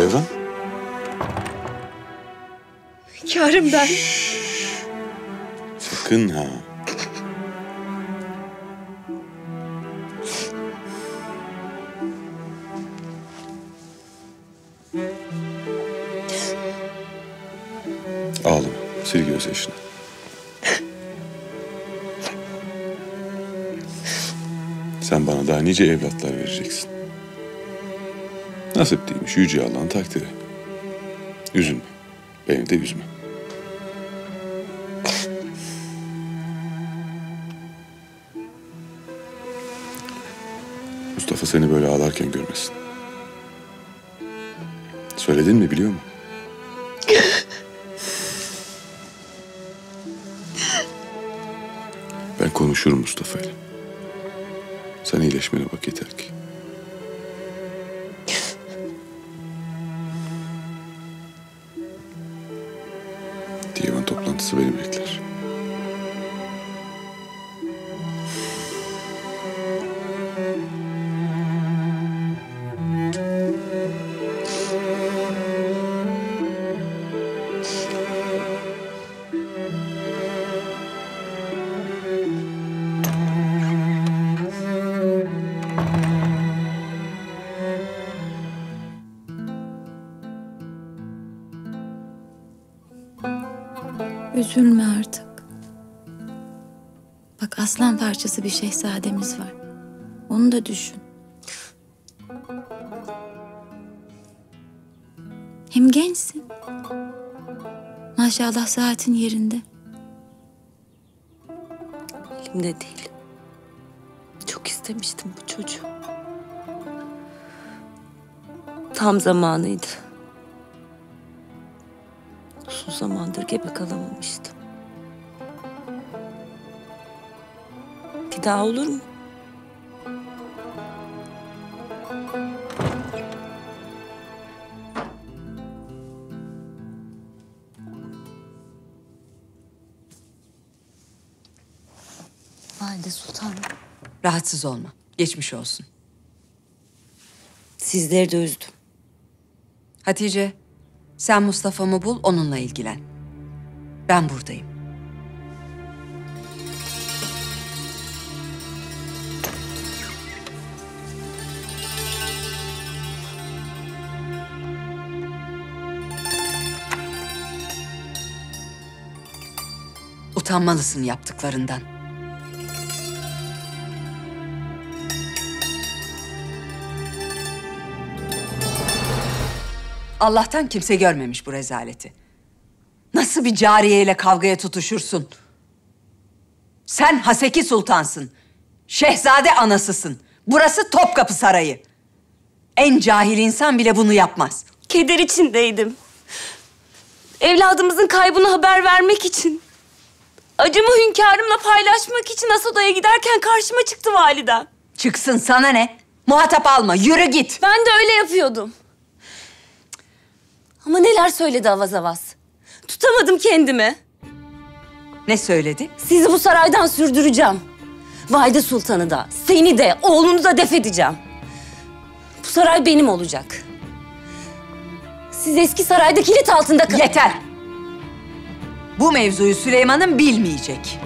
Devran? Hünkârım ben. Sakın ha. Ağlama. Sil gözyaşını. Sen bana daha nice evlatlar vereceksin. Nasip değilmiş, yüce Allah'ın takdiri. Üzülme. Beni de üzme. Mustafa seni böyle ağlarken görmesin. Söyledin mi, biliyor mu? Ben konuşurum Mustafa ile. Sen iyileşmene bak yeter ki. Divan toplantısı beni bekler. Üzülme artık. Bak, aslan parçası bir şehzademiz var. Onu da düşün. Hem gençsin. Maşallah saatin yerinde. Elimde değil. Çok istemiştim bu çocuğu. Tam zamanıydı. Uzun zamandır gebe kalamamıştım. Bir daha olur mu? Valide Sultanım. Rahatsız olma. Geçmiş olsun. Sizleri de üzdüm. Hatice, sen Mustafa'mı bul, onunla ilgilen. Ben buradayım. Utanmalısın yaptıklarından. Allah'tan kimse görmemiş bu rezaleti. Nasıl bir cariyeyle kavgaya tutuşursun? Sen Haseki Sultansın. Şehzade anasısın. Burası Topkapı Sarayı. En cahil insan bile bunu yapmaz. Keder içindeydim. Evladımızın kaybını haber vermek için. Acımı hünkârımla paylaşmak için Asoda'ya giderken karşıma çıktı validem. Çıksın, sana ne? Muhatap alma, yürü git. Ben de öyle yapıyordum. Ama neler söyledi avaz avaz. Tutamadım kendimi. Ne söyledi? Sizi bu saraydan sürdüreceğim. Valide Sultan'ı da, seni de, oğlunu da def edeceğim. Bu saray benim olacak. Siz eski sarayda kilit altında kalın. Yeter! Bu mevzuyu Süleyman'ın bilmeyecek.